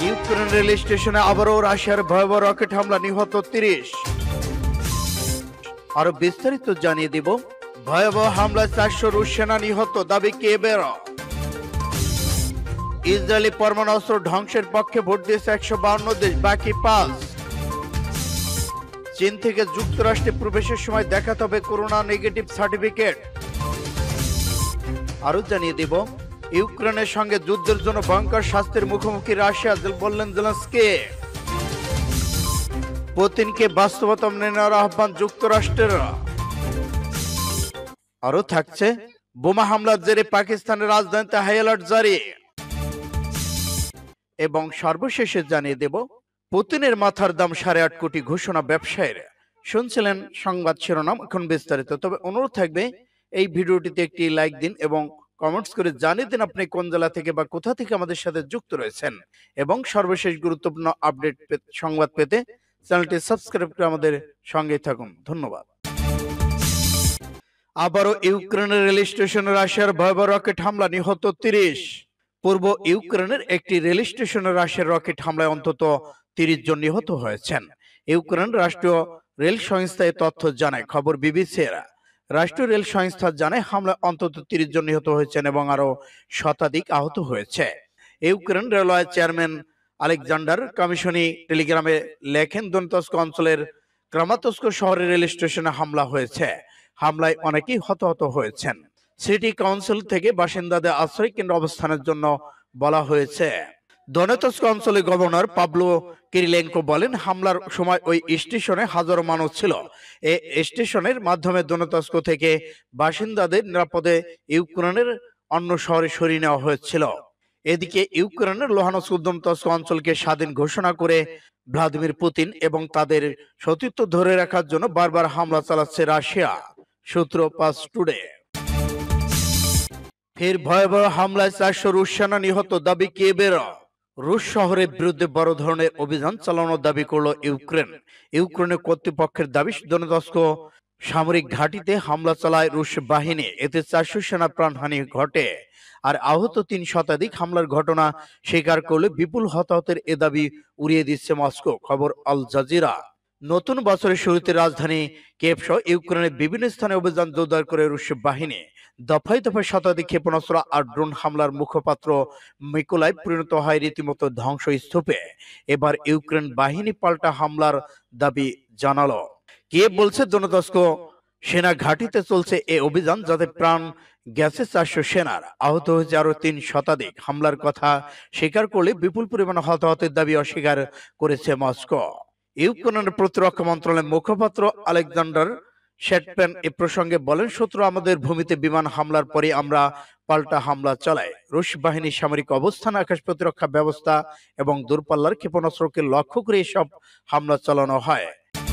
Ukraine rail স্টেশনে আবারও রাশিয়ার ভয়াবহ রকেট হামলা, নিহত 30। আরো বিস্তারিত জানিয়ে দিব। ভয়াবহ হামলায় 400 রুশ সেনা নিহত, দাবি কিয়েভের। ইসরায়েলি পরমাণু অস্ত্র ধ্বংসের পক্ষে ভোট দিয়েছে 152 দেশ, বাকি 5। চীন থেকে যুক্তরাষ্ট্রে প্রবেশের সময় দেখাতে হবে করোনা নেগেটিভ সার্টিফিকেট। আরো জানিয়ে দিব, ইউক্রেনের সঙ্গে যুদ্ধের জন্য ভয়ঙ্কর শাস্তির মুখোমুখি রাশিয়া, বললেন জেলেনস্কি। পুতিনকে বাস্তবতা মেনে নেওয়ার আহ্বান যুক্তরাষ্ট্রের। আরো থাকছে, বোমা হামলার জেরে পাকিস্তানের রাজধানীতে হাই অ্যালার্ট জারি। এবং সর্বশেষে জানিয়ে দেব, পুতিনের মাথার দাম 8.5 কোটি, ঘোষণা ব্যবসায়ীর। শুনছিলেন সংবাদ শিরোনাম, এখন বিস্তারিত। তবে অনুরোধ থাকবে, এই ভিডিওটিতে একটি লাইক দিন এবং কমেন্টস করে জানিয়ে দিন আপনি কোন জেলা থেকে বা কোথা থেকে আমাদের সাথে যুক্ত রয়েছেন। এবং সর্বশেষ গুরুত্বপূর্ণ আপডেট সংবাদ পেতে চ্যানেলটি সাবস্ক্রাইব করে আমাদের সঙ্গেই থাকুন। ধন্যবাদ। আবারও ইউক্রেনের রেল স্টেশনে রাশিয়ার ভয়াবহ রকেট হামলা, নিহত 30। পূর্ব ইউক্রেনের একটি রেল স্টেশনে রাশিয়ার রকেট হামলায় অন্তত 30 জন নিহত হয়েছেন। ইউক্রেন রাষ্ট্রীয় রেল সংস্থা এই তথ্য জানায়, খবর বিবিসির। রাষ্ট্রীয় রেল সংস্থা জানায়, হামলায় অন্তত 30 জন নিহত হয়েছেন এবং আরো শতাধিক আহত হয়েছে। Ukraine railway chairman Alexander Kamyshin টেলিগ্রামে লেখেন, দোনেৎস্ক অঞ্চলের ক্রামাতস্ক শহরের রেল স্টেশনে হামলা হয়েছে। হামলায় অনেকেই হতাহত হয়েছেন। সিটি কাউন্সিল থেকে বাসিন্দাদের আশ্রয় কেন্দ্র অবস্থানের জন্য বলা হয়েছে। দোনেৎস্ক অঞ্চলের গভর্নর পাবলো কিরিলেনকো বলেন, হামলার সময় ওই স্টেশনে হাজারো মানুষ ছিল। এই স্টেশনের মাধ্যমে দোনেৎস্ক থেকে বাসিন্দাদের নিরাপদে ইউক্রেনের অন্য শহরে সরিয়ে নেওয়া হয়েছিল। এদিকে ইউক্রেনের লোহানস্ক দোনেৎস্ক অঞ্চলকে স্বাধীন ঘোষণা করে ভ্লাদিমির পুতিন এবং তাদের সতীর্থ ধরে রাখার জন্য বারবার হামলা চালাচ্ছে রাশিয়া, সূত্র পাস টুডে। ফের ভয়াবহ হামলায় 400 রুশ সেনা নিহত, দাবি কিয়েভের। রুশ শহরের বিরুদ্ধে বড় ধরনের অভিযান চালানোর দাবি করল ইউক্রেন। ইউক্রেনের কর্তৃপক্ষের দাবি, দোনেৎস্ক সামরিক ঘাঁটিতে হামলা চালায় রুশ বাহিনী। এতে 400 সেনা প্রাণহানি ঘটে আর আহত 3 শতাধিক। হামলার ঘটনা স্বীকার করলে বিপুল হতাহতের এ দাবি উড়িয়ে দিচ্ছে মস্কো, খবর আল জাজিরা। নতুন বছরের শুরুতে রাজধানী কিয়েভ সহ ইউক্রেনের বিভিন্ন স্থানে অভিযান জোরদার করে রুশ বাহিনী। দফায় দফায় শতাধিক ক্ষেপণাস্ত্র আর ড্রোন হামলার মুখপাত্র মিকোলাইভ পরিণত হয় রীতিমতো ধ্বংসস্তূপে। এবার ইউক্রেন বাহিনী পাল্টা হামলার দাবি জানালো। কিয়েভ বলছে, দোনেৎস্ক সেনা ঘাঁটিতে চলছে এ অভিযান, যাতে প্রাণ গেছে 400 সেনার, আহত হয়েছে আরো 3 শতাধিক। হামলার কথা স্বীকার করলে বিপুল পরিমাণে হতাহতের দাবি অস্বীকার করেছে মস্কো। ইউক্রেনের প্রতিরক্ষা মন্ত্রণালয়ের মুখপাত্র আলেকজান্ডার শেটপেন এ প্রসঙ্গে বলেন, শত্রু আমাদের ভূমিতে বিমান হামলার পরে আমরা পাল্টা হামলা চালাই। রুশ বাহিনীর সামরিক অবস্থান, আকাশ প্রতিরক্ষা ব্যবস্থা এবং দূরপাল্লার ক্ষেপণাস্ত্রকে লক্ষ্য করে এসব হামলা চালানো হয়।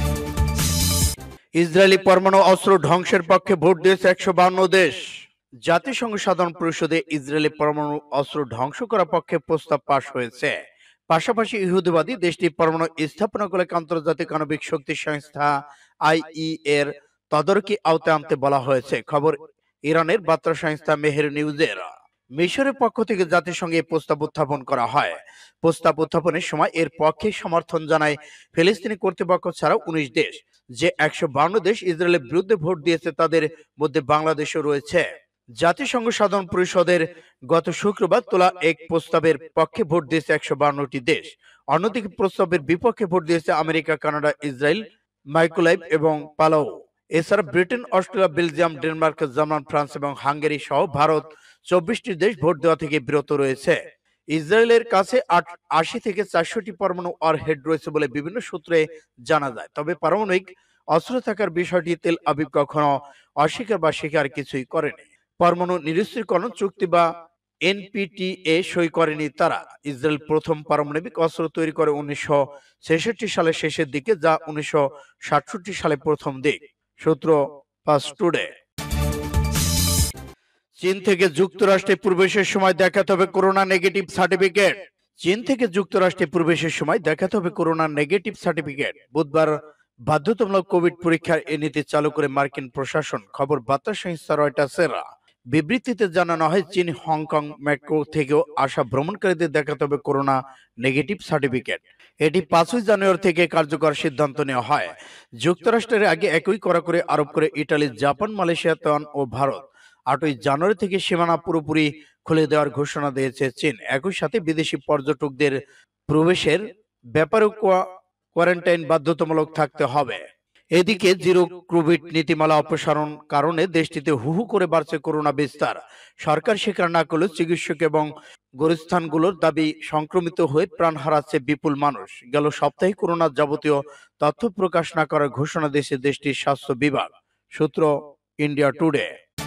ইসরায়েলি পরমাণু অস্ত্র ধ্বংসের পক্ষে ভোট দিয়েছে 152 দেশ। জাতিসংঘ সাধারণ পরিষদে ইসরায়েলি পরমাণু অস্ত্র ধ্বংস করার পক্ষে প্রস্তাব পাশ হয়েছে। পাশাপাশি ইহুদিবাদী দেশটি পরমাণু স্থাপনাগুলোকে আন্তর্জাতিক আণবিক শক্তি সংস্থা আইই এর তদারকি আওতায় আনতে বলা হয়েছে, খবর ইরানের বার্তা সংস্থা মেহের নিউজের। মিশরের পক্ষ থেকে জাতিসংঘে এই প্রস্তাব উত্থাপন করা হয়। প্রস্তাব উত্থাপনের সময় এর পক্ষে সমর্থন জানায় ফিলিস্তিনি কর্তৃপক্ষ ছাড়াও 19 দেশ। যে 152 দেশ ইসরায়েলের বিরুদ্ধে ভোট দিয়েছে তাদের মধ্যে বাংলাদেশও রয়েছে। জাতিসংঘ সাধারণ পরিষদের গত শুক্রবার তোলা এক প্রস্তাবের পক্ষে ভোট দিয়েছে 152টি দেশ। অন্যদিকে প্রস্তাবের বিপক্ষে ভোট দিয়েছে আমেরিকা, কানাডা, ইসরায়েল, মাইক্রোলাইভ এবং পালাও। এছাড়া Britain, Australia, Belgium, Denmark, German, France এবং হাঙ্গেরি সহ ভারত 24টি দেশ ভোট দেওয়া থেকে বিরত রয়েছে। ইসরায়েলের কাছে 80 থেকে 400টি পরমাণু ওয়ারহেড রয়েছে বলে বিভিন্ন সূত্রে জানা যায়। তবে পারমাণবিক অস্ত্র থাকার বিষয়টি তেল আবিব কখনো অস্বীকার বা স্বীকার কিছুই করেনি। পরমাণু নিরস্ত্রীকরণ চুক্তি বা এনপিটিএ সই করেনি তারা। ইসরায়েল প্রথম পারমাণবিক অস্ত্র তৈরি করে 1966 সালের শেষের দিকে, যা 1967 সালে প্রথম দিক, সূত্র পাস টুডে। চীন থেকে যুক্তরাষ্ট্রে প্রবেশের সময় দেখাতে হবে করোনা নেগেটিভ সার্টিফিকেট। চীন থেকে যুক্তরাষ্ট্রে প্রবেশের সময় দেখাতে হবে করোনা নেগেটিভ সার্টিফিকেট। বুধবার বাধ্যতামূলক কোভিড পরীক্ষার এ নীতি চালু করে মার্কিন প্রশাসন, খবর বার্তা সংস্থা রয়টার্সের। বিবৃতিতে জানানো হয়, চীন, হংকং, ম্যাকাও থেকেও আসা ভ্রমণকারীদের দেখাতে হবে করোনা নেগেটিভ সার্টিফিকেট। এটি 5ই জানুয়ারি থেকে কার্যকর সিদ্ধান্ত নেওয়া হয়। যুক্তরাষ্ট্রের আগে একই কড়াকড়ি আরোপ করে ইটালি, জাপান, মালয়েশিয়া, তাইওয়ান ও ভারত। 8ই জানুয়ারি থেকে সীমানা পুরোপুরি খুলে দেওয়ার ঘোষণা দিয়েছে চীন। একই সাথে বিদেশি পর্যটকদের প্রবেশের ব্যাপারেও কোয়ারেন্টাইন বাধ্যতামূলক থাকতে হবে। এদিকে জিরো কোভিড নীতিমালা অপসারণ কারণে দেশটিতে হু হু করে বাড়ছে করোনা বিস্তার। সরকার স্বীকার না করলেও চিকিৎসক এবং গোরস্থানগুলোর দাবি, সংক্রমিত হয়ে প্রাণ হারাচ্ছে বিপুল মানুষ। গেল সপ্তাহে করোনার যাবতীয় তথ্য প্রকাশ না করার ঘোষণা দিয়েছে দেশটির স্বাস্থ্য বিভাগ। সূত্র ইন্ডিয়া টুডে।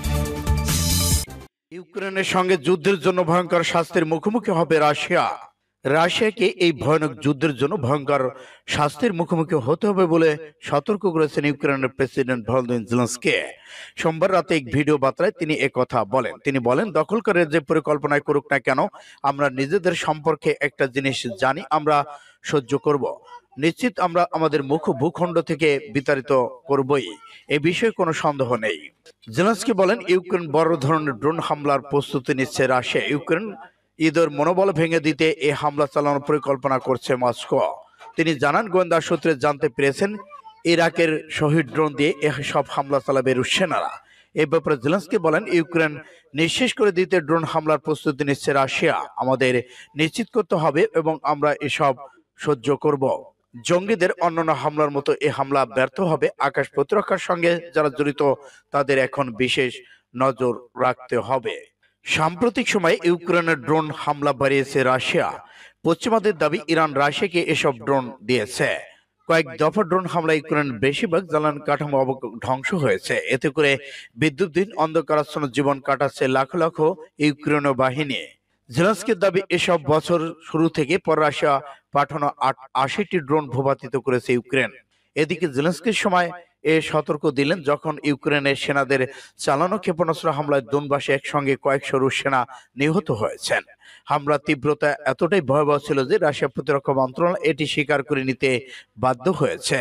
ইউক্রেনের সঙ্গে যুদ্ধের জন্য ভয়ঙ্কর শাস্তির মুখোমুখি হবে রাশিয়া। রাশিয়াকে এই ভয়ানক যুদ্ধের জন্য ভয়ঙ্কর শাস্তির মুখোমুখি হতে হবে বলে সতর্ক করেছেন ইউক্রেনের প্রেসিডেন্ট ভলোদিমির জেলেনস্কি। সোমবার রাতে এক ভিডিও বার্তায় তিনি একথা বলেন। তিনি বলেন, দখলকারীরা যে পরিকল্পনায় করুক না কেন, আমরা নিজেদের সম্পর্কে একটা জিনিস জানি, আমরা সহ্য করব। নিশ্চিত আমরা আমাদের ভূখণ্ড থেকে বিতাড়িত করবই, এ বিষয়ে কোনো সন্দেহ নেই। জেলেনস্কি বলেন, ইউক্রেন বড় ধরনের ড্রোন হামলার প্রস্তুতি নিচ্ছে রাশিয়া। ইউক্রেন ঈদের মনোবল ভেঙে দিতে এই হামলা চালানোর পরিকল্পনা করছে মস্কো। তিনি জানান, গোয়েন্দা সূত্রে জানতে পেরেছেন ইরাকের শহীদ ড্রোন দিয়ে এসব হামলা চালাবে রুশ সেনারা। এই ব্যাপারে জেলেনস্কি বলেন, ইউক্রেন নিঃশেষ করে দিতে ড্রোন হামলার প্রস্তুতি নিচ্ছে রাশিয়া। আমাদের নিশ্চিত করতে হবে এবং আমরা এসব সহ্য করব। জঙ্গিদের অন্যান্য হামলার মতো এই হামলা ব্যর্থ হবে। আকাশ প্রতিরক্ষার সঙ্গে যারা জড়িত তাদের এখন বিশেষ নজর রাখতে হবে। সাম্প্রতিক সময়ে ইউক্রেনের ড্রোন হামলা বাড়িয়েছে রাশিয়া। পশ্চিমাদের দাবি, ইরান রাশিয়াকে এসব ড্রোন দিয়েছে। কয়েক দফা ড্রোন হামলা ইউক্রেনের বেশিরভাগ জ্বালানি কাঠামো ধ্বংস হয়েছে। এতে করে বিদ্যুৎহীন অন্ধকারাচ্ছন্ন জীবন কাটাচ্ছে লাখ লাখ ইউক্রেনীয় বাহিনী। জেলেনস্কির দাবি, এসব বছর শুরু থেকে পর রাশিয়া পাঠানো 80টি ড্রোন ভূপাতিত করেছে ইউক্রেন। এদিকে জেলেনস্কির সময় সতর্ক দিলেন যখন ইউক্রেনের সেনাদের চালানো ক্ষেপণাস্ত্র হামলায় দোনবাসে একসঙ্গে কয়েকশো রুশ সেনা নিহত হয়েছেন। হামলার তীব্রতা এতটাই ভয়াবহ ছিল যে রাশিয়া প্রতিরক্ষা মন্ত্রণালয় এটি স্বীকার করে নিতে বাধ্য হয়েছে।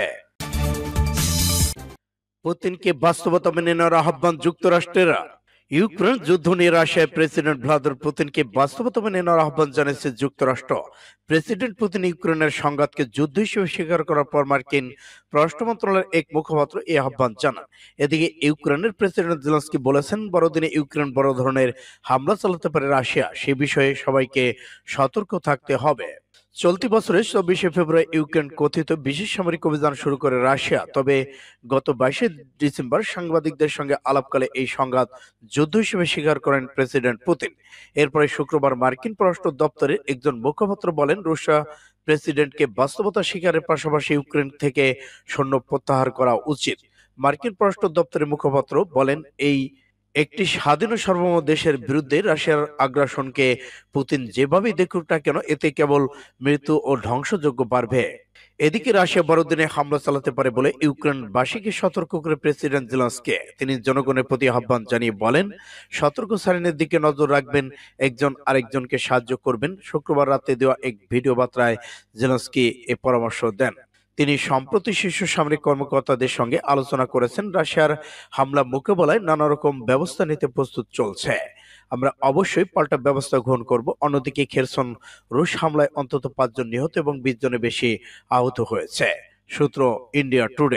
পুতিনকে বাস্তবতা মেনে নেওয়ার আহ্বান যুক্তরাষ্ট্রের। ইউক্রেন যুদ্ধ নিয়ে রাশিয়ার প্রেসিডেন্ট ভ্লাদিমির পুতিনকে বাস্তবতা মেনে নেওয়ার আহ্বান জানিয়েছে যুক্তরাষ্ট্র। প্রেসিডেন্ট পুতিন ইউক্রেনের সংঘাতকে যুদ্ধ হিসেবে স্বীকার করার পর মার্কিন পররাষ্ট্র মন্ত্রণালয়ের এক মুখপাত্র এই আহ্বান জানান। এদিকে ইউক্রেনের প্রেসিডেন্ট জেলেনস্কি বলেছেন, বড়দিনে ইউক্রেন বড় ধরনের হামলা চালাতে পারে রাশিয়া, সে বিষয়ে সবাইকে সতর্ক থাকতে হবে। চলতি বছরের 24শে ফেব্রুয়ারি ইউক্রেন কথিত বিশেষ সামরিক অভিযান শুরু করে রাশিয়া। তবে গত 22শে ডিসেম্বর সাংবাদিকদের সঙ্গে আলাপকালে এই সংঘাত যুদ্ধ হিসেবে স্বীকার করেন প্রেসিডেন্ট পুতিন। এরপরে শুক্রবার মার্কিন পররাষ্ট্র দপ্তরের একজন মুখপাত্র বলেন, রুশিয়া প্রেসিডেন্টকে বাস্তবতা স্বীকারের পাশাপাশি ইউক্রেন থেকে সৈন্য প্রত্যাহার করা উচিত। মার্কিন পররাষ্ট্র দপ্তরের মুখপাত্র বলেন, এই একটি স্বাধীন সার্বভৌম দেশের বিরুদ্ধে রাশিয়ার আগ্রাসনকে পুতিন যেভাবেই দেখুক না কেন, এতে কেবল মৃত্যু ও ধ্বংসযজ্ঞ বাড়বে। এদিকে রাশিয়া বড়দিনে হামলা চালাতে পারে বলে ইউক্রেনবাসীকে সতর্ক করে প্রেসিডেন্ট জেলেনস্কি। তিনি জনগণের প্রতি আহ্বান জানিয়ে বলেন, সতর্ক সাইরেনের দিকে নজর রাখবেন, একজন আরেকজনকে সাহায্য করবেন। শুক্রবার রাতে দেওয়া এক ভিডিও বার্তায় জেলেনস্কি এ পরামর্শ দেন। তিনি সম্প্রতি শীর্ষ সামরিক কর্মকর্তাদের সঙ্গে আলোচনা করেছেন। রাশিয়ার হামলা মোকাবেলায় নানা রকম ব্যবস্থা নিতে প্রস্তুত চলছে। আমরা অবশ্যই পাল্টা ব্যবস্থা গ্রহণ করব। অন্যদিকে খেরসন রুশ হামলায় অন্তত 5 জন নিহত এবং 20 জনের বেশি আহত হয়েছে। সূত্র ইন্ডিয়া টুডে।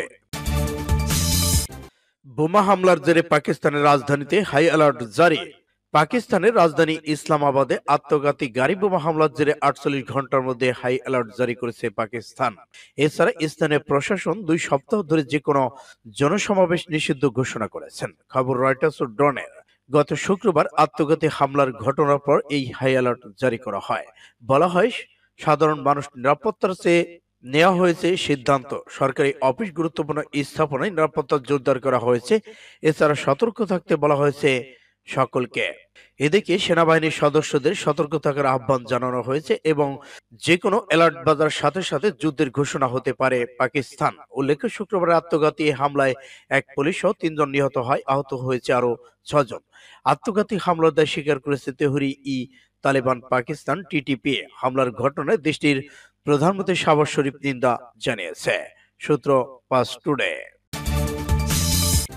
বোমা হামলার জেরে পাকিস্তানের রাজধানীতে হাই অ্যালার্ট জারি। পাকিস্তানের রাজধানী ইসলামাবাদে আত্মঘাতী গাড়ি বোমা হামলার জেরে 48 ঘন্টার মধ্যে হাই অ্যালার্ট জারি করেছে পাকিস্তান। এছাড়া স্থানীয় প্রশাসন 2 সপ্তাহ ধরে যে কোনো জনসমাবেশ নিষিদ্ধ ঘোষণা করেছেন। খবর রয়টার্স ও ডনের। গত শুক্রবার আত্মঘাতী হামলার ঘটনার পর এই হাই অ্যালার্ট জারি করা হয়। বলা হয়, সাধারণ মানুষ নিরাপত্তার চেয়ে নেওয়া হয়েছে সিদ্ধান্ত। সরকারি অফিস, গুরুত্বপূর্ণ স্থাপনায় নিরাপত্তা জোরদার করা হয়েছে। এছাড়া সতর্ক থাকতে বলা হয়েছে সকলকে। এদিকে সেনাবাহিনীর সদস্যদের সতর্ক থাকার আহ্বান জানানো হয়েছে এবং যে কোনো অ্যালার্ট বাজার সাথে সাথে যুদ্ধের ঘোষণা হতে পারে পাকিস্তান। উল্লেখ্য, শুক্রবার আত্মঘাতী হামলায় এক পুলিশ সহ 3 জন নিহত হয়, আহত হয়েছে আরো 6 জন। আত্মঘাতী হামলার দায় স্বীকার করেছে তেহরি-ই-তালেবান পাকিস্তান টিটিপি। হামলার ঘটনায় দেশটির প্রধানমন্ত্রী শাহবাজ শরীফ নিন্দা জানিয়েছে। সূত্র পাস টুডে।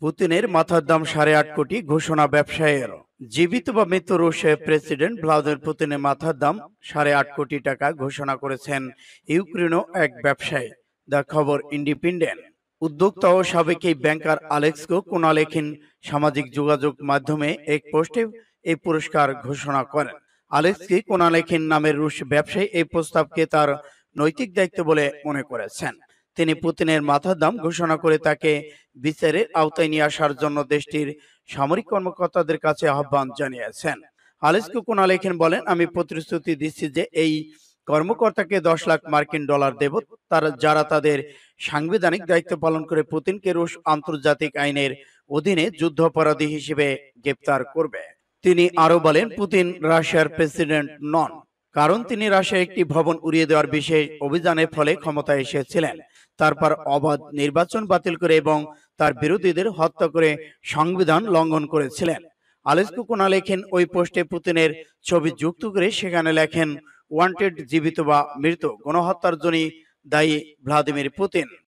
পুতিনের মাথার দাম 8.5 কোটি, ঘোষণা ব্যবসায়ীর। জীবিত বা মৃত্যু রুশে প্রেসিডেন্ট ভ্লাদিমির পুতিনের মাথার দাম 8.5 কোটি টাকা ঘোষণা করেছেন ইউক্রেনীয় এক ব্যবসায়ী। দ্য খবর ইন্ডিপেন্ডেন্ট। উদ্যোক্তা ও সাবেক এই ব্যাংকার আলেক্সো কোনালেখিন সামাজিক যোগাযোগ মাধ্যমে এক পোস্টে এই পুরস্কার ঘোষণা করেন। আলেক্সি কোনালেখিন নামের রুশ ব্যবসায়ী এই প্রস্তাবকে তার নৈতিক দায়িত্ব বলে মনে করেছেন। তিনি পুতিনের মাথার দাম ঘোষণা করে তাকে বিচারের আওতায় নিয়ে আসার জন্য দেশটির সামরিক কর্মকর্তাদের কাছে আহ্বান জানিয়েছেন। আলেক্সো কোনালেখিন বলেন, আমি প্রতিশ্রুতি দিচ্ছি যে এই কর্মকর্তাকে 10 লাখ মার্কিন ডলার দেব, যারা তাদের সাংবিধানিক দায়িত্ব পালন করে পুতিনকে রুশ আন্তর্জাতিক আইনের অধীনে যুদ্ধাপরাধী হিসেবে গ্রেপ্তার করবে। তিনি আরো বলেন, পুতিন রাশিয়ার প্রেসিডেন্ট নন, কারণ তিনি রাশিয়ার একটি ভবন উড়িয়ে দেওয়ার বিশেষ অভিযানের ফলে ক্ষমতায় এসেছিলেন। তারপর অবাধ নির্বাচন বাতিল করে এবং তার বিরোধীদের হত্যা করে সংবিধান লঙ্ঘন করেছিলেন। আলেক্সো কোনালেখিন ওই পোস্টে পুতিনের ছবি যুক্ত করে সেখানে লেখেন, ওয়ান্টেড, জীবিত বা মৃত, গণহত্যার জন্য দায়ী ভ্লাদিমির পুতিন।